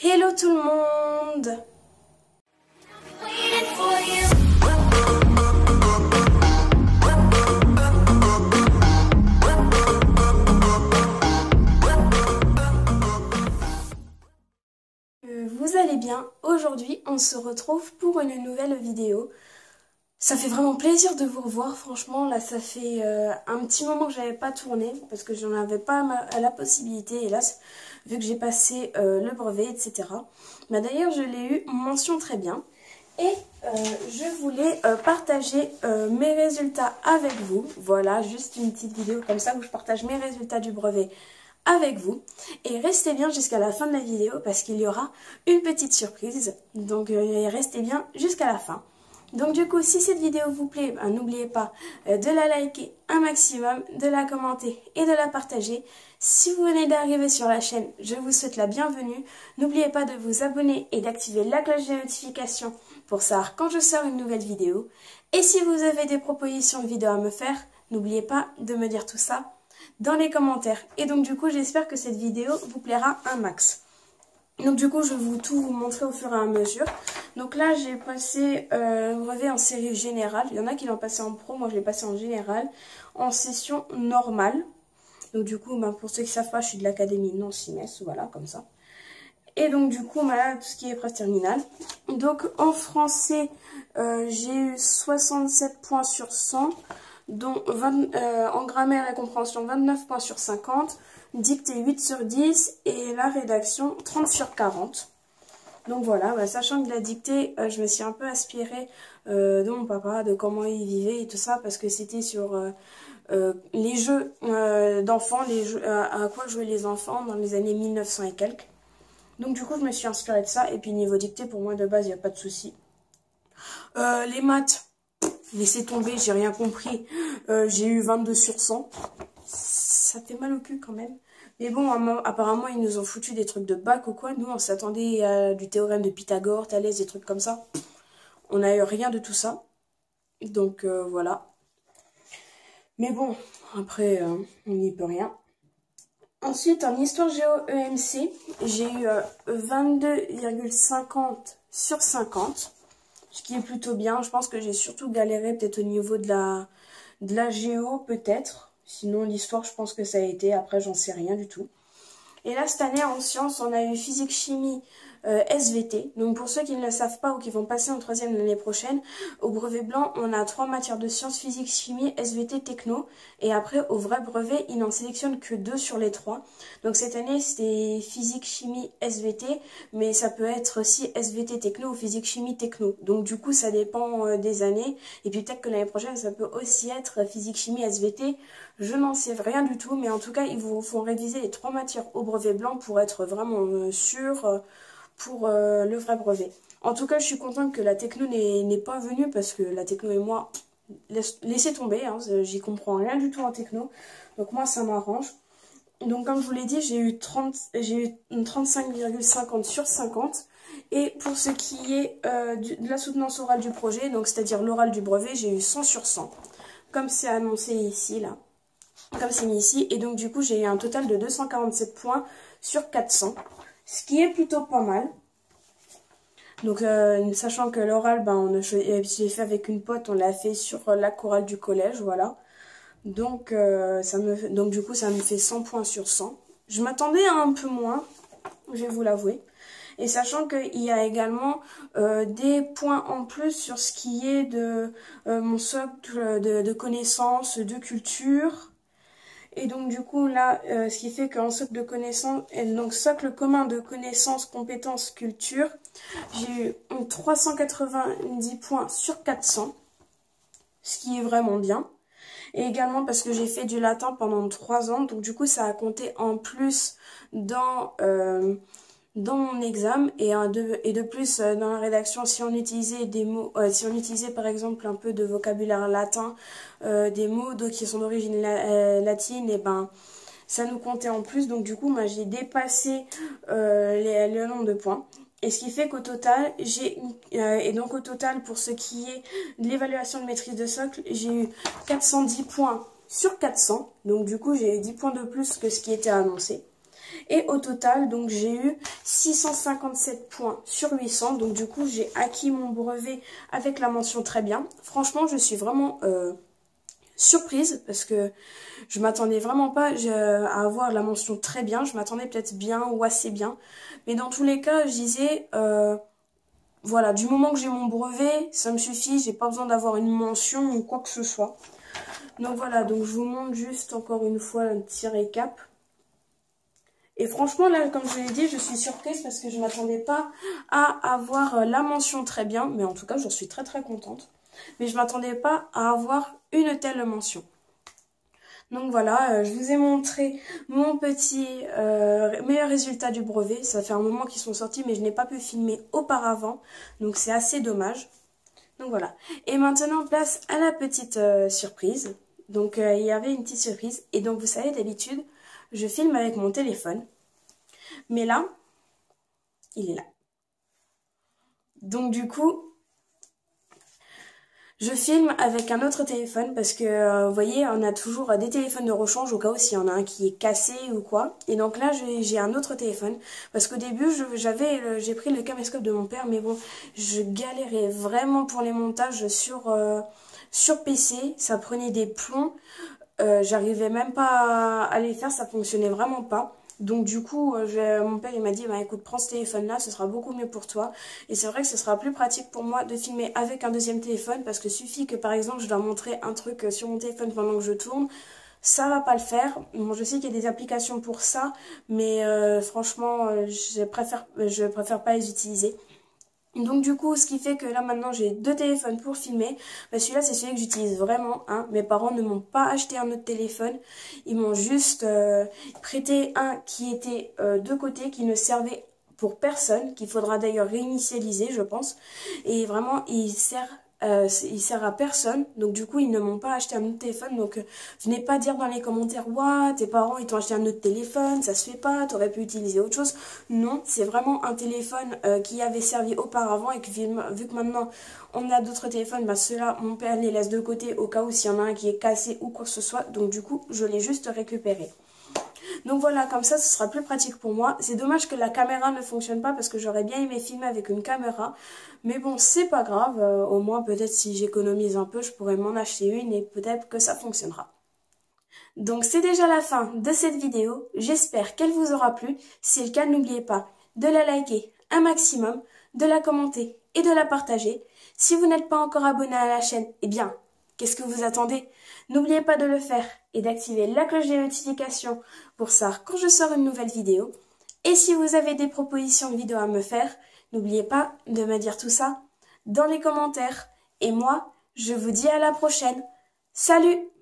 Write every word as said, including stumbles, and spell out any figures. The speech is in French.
Hello tout le monde! Euh, vous allez bien? Aujourd'hui on se retrouve pour une nouvelle vidéo. Ça fait vraiment plaisir de vous revoir, franchement. Là ça fait euh, un petit moment que j'avais pas tourné parce que j'en avais pas ma, la possibilité, hélas, vu que j'ai passé euh, le brevet, et cetera. Bah, d'ailleurs je l'ai eu mention très bien et euh, je voulais euh, partager euh, mes résultats avec vous. Voilà, juste une petite vidéo comme ça où je partage mes résultats du brevet avec vous. Et restez bien jusqu'à la fin de la vidéo parce qu'il y aura une petite surprise. Donc euh, restez bien jusqu'à la fin. Donc du coup, si cette vidéo vous plaît, ben, n'oubliez pas euh, de la liker un maximum, de la commenter et de la partager. Si vous venez d'arriver sur la chaîne, je vous souhaite la bienvenue. N'oubliez pas de vous abonner et d'activer la cloche de notification pour savoir quand je sors une nouvelle vidéo. Et si vous avez des propositions de vidéos à me faire, n'oubliez pas de me dire tout ça dans les commentaires. Et donc du coup, j'espère que cette vidéo vous plaira un max. Donc du coup, je vais vous tout vous montrer au fur et à mesure. Donc là, j'ai passé euh, le brevet en série générale. Il y en a qui l'ont passé en pro, moi je l'ai passé en général, en session normale. Donc du coup, ben, pour ceux qui ne savent pas, je suis de l'académie Nancy-Metz, voilà, comme ça. Et donc du coup, ben, là, tout ce qui est presse terminale. Donc en français, euh, j'ai eu soixante-sept points sur cent. Dont vingt, euh, en grammaire et compréhension vingt-neuf points sur cinquante, dictée huit sur dix et la rédaction trente sur quarante. Donc voilà, bah, sachant que la dictée, euh, je me suis un peu inspirée euh, de mon papa, de comment il vivait et tout ça, parce que c'était sur euh, euh, les jeux euh, d'enfants, les jeux, euh, à quoi jouaient les enfants dans les années mille neuf cents et quelques. Donc du coup, je me suis inspirée de ça, et puis niveau dictée, pour moi de base, il n'y a pas de souci. Euh, les maths, laissez tomber, j'ai rien compris. Euh, j'ai eu vingt-deux sur cent. Ça fait mal au cul quand même. Mais bon, apparemment, ils nous ont foutu des trucs de bac ou quoi. Nous, on s'attendait à du théorème de Pythagore, Thalès, des trucs comme ça. On n'a eu rien de tout ça. Donc, euh, voilà. Mais bon, après, euh, on n'y peut rien. Ensuite, en histoire géo E M C, j'ai eu euh, vingt-deux virgule cinquante sur cinquante. Ce qui est plutôt bien. Je pense que j'ai surtout galéré peut-être au niveau de la, de la géo, peut-être. Sinon, l'histoire, je pense que ça a été. Après, j'en sais rien du tout. Et là, cette année, en sciences, on a eu physique, chimie, euh, S V T. Donc, pour ceux qui ne le savent pas ou qui vont passer en troisième l'année prochaine, au brevet blanc, on a trois matières de sciences, physique, chimie, S V T, techno. Et après, au vrai brevet, ils n'en sélectionnent que deux sur les trois. Donc, cette année, c'était physique, chimie, S V T. Mais ça peut être aussi S V T, techno ou physique, chimie, techno. Donc, du coup, ça dépend euh, des années. Et puis, peut-être que l'année prochaine, ça peut aussi être physique, chimie, S V T. Je n'en sais rien du tout. Mais en tout cas, ils vous font réviser les trois matières au brevet blanc pour être vraiment euh, sûr euh, pour euh, le vrai brevet. En tout cas, je suis contente que la techno n'est pas venue parce que la techno et moi, laisse, laissez tomber, hein, j'y comprends rien du tout en techno. Donc moi, ça m'arrange. Donc comme je vous l'ai dit, j'ai eu, eu trente-cinq virgule cinquante sur cinquante. Et pour ce qui est euh, du, de la soutenance orale du projet, donc c'est-à-dire l'oral du brevet, j'ai eu cent sur cent. Comme c'est annoncé ici, là. Comme c'est mis ici. Et donc du coup, j'ai eu un total de deux cent quarante-sept points sur quatre cents. Ce qui est plutôt pas mal. Donc, euh, sachant que l'oral, ben, on a je l'ai fait avec une pote, on l'a fait sur la chorale du collège, voilà. Donc, euh, ça me, donc, du coup, ça me fait cent points sur cent. Je m'attendais à un peu moins, je vais vous l'avouer. Et sachant qu'il y a également euh, des points en plus sur ce qui est de euh, mon socle de, de connaissances, de culture. Et donc du coup là, euh, ce qui fait qu'en socle de connaissances, donc socle commun de connaissances, compétences, culture, j'ai eu trois cent quatre-vingt-dix points sur quatre cents, ce qui est vraiment bien. Et également parce que j'ai fait du latin pendant trois ans, donc du coup ça a compté en plus dans... Euh, dans mon examen et, de, et de plus euh, dans la rédaction, si on utilisait des mots, euh, si on utilisait par exemple un peu de vocabulaire latin, euh, des mots qui sont d'origine la, euh, latine, et ben ça nous comptait en plus. Donc du coup, moi j'ai dépassé euh, les, le nombre de points. Et ce qui fait qu'au total, j'ai euh, et donc au total pour ce qui est de l'évaluation de maîtrise de socle, j'ai eu quatre cent dix points sur quatre cents. Donc du coup, j'ai eu dix points de plus que ce qui était annoncé. Et au total, donc j'ai eu six cent cinquante-sept points sur huit cents. Donc du coup, j'ai acquis mon brevet avec la mention très bien. Franchement, je suis vraiment euh, surprise parce que je m'attendais vraiment pas à avoir la mention très bien. Je m'attendais peut-être bien ou assez bien. Mais dans tous les cas, je disais... Euh, Voilà, du moment que j'ai mon brevet, ça me suffit, j'ai pas besoin d'avoir une mention ou quoi que ce soit. Donc voilà, donc je vous montre juste encore une fois un petit récap. Et franchement, là, comme je l'ai dit, je suis surprise parce que je m'attendais pas à avoir la mention très bien. Mais en tout cas, j'en suis très très contente. Mais je m'attendais pas à avoir une telle mention. Donc voilà, euh, je vous ai montré mon petit euh, meilleur résultat du brevet. Ça fait un moment qu'ils sont sortis, mais je n'ai pas pu filmer auparavant. Donc c'est assez dommage. Donc voilà. Et maintenant, place à la petite euh, surprise. Donc euh, il y avait une petite surprise. Et donc vous savez, d'habitude, je filme avec mon téléphone. Mais là, il est là. Donc du coup... Je filme avec un autre téléphone parce que, euh, vous voyez, on a toujours des téléphones de rechange au cas où s'il y en a un qui est cassé ou quoi. Et donc là, j'ai un autre téléphone parce qu'au début, j'avais, j'ai pris le caméscope de mon père, mais bon, je galérais vraiment pour les montages sur, euh, sur P C. Ça prenait des plombs. Euh, j'arrivais même pas à les faire, ça fonctionnait vraiment pas. Donc du coup, je, mon père il m'a dit, bah écoute, prends ce téléphone-là, ce sera beaucoup mieux pour toi. Et c'est vrai que ce sera plus pratique pour moi de filmer avec un deuxième téléphone, parce que suffit que par exemple je dois montrer un truc sur mon téléphone pendant que je tourne, ça va pas le faire. Bon, je sais qu'il y a des applications pour ça, mais euh, franchement, je préfère, je préfère pas les utiliser. Donc du coup, ce qui fait que là maintenant j'ai deux téléphones pour filmer. Bah, celui-là c'est celui que j'utilise vraiment. Hein. Mes parents ne m'ont pas acheté un autre téléphone. Ils m'ont juste euh, prêté un qui était euh, de côté, qui ne servait pour personne, qu'il faudra d'ailleurs réinitialiser je pense. Et vraiment il sert... Euh, il sert à personne, donc du coup ils ne m'ont pas acheté un autre téléphone, donc euh, venez pas dire dans les commentaires ouah tes parents ils t'ont acheté un autre téléphone, ça se fait pas, t'aurais pu utiliser autre chose. Non, c'est vraiment un téléphone euh, qui avait servi auparavant et que vu que maintenant on a d'autres téléphones, bah ceux-là mon père les laisse de côté au cas où s'il y en a un qui est cassé ou quoi que ce soit, donc du coup je l'ai juste récupéré. Donc voilà, comme ça, ce sera plus pratique pour moi. C'est dommage que la caméra ne fonctionne pas parce que j'aurais bien aimé filmer avec une caméra. Mais bon, c'est pas grave. Euh, au moins, peut-être si j'économise un peu, je pourrais m'en acheter une et peut-être que ça fonctionnera. Donc c'est déjà la fin de cette vidéo. J'espère qu'elle vous aura plu. Si c'est le cas, n'oubliez pas de la liker un maximum, de la commenter et de la partager. Si vous n'êtes pas encore abonné à la chaîne, eh bien, qu'est-ce que vous attendez? N'oubliez pas de le faire et d'activer la cloche des notifications pour savoir quand je sors une nouvelle vidéo. Et si vous avez des propositions de vidéos à me faire, n'oubliez pas de me dire tout ça dans les commentaires. Et moi, je vous dis à la prochaine. Salut!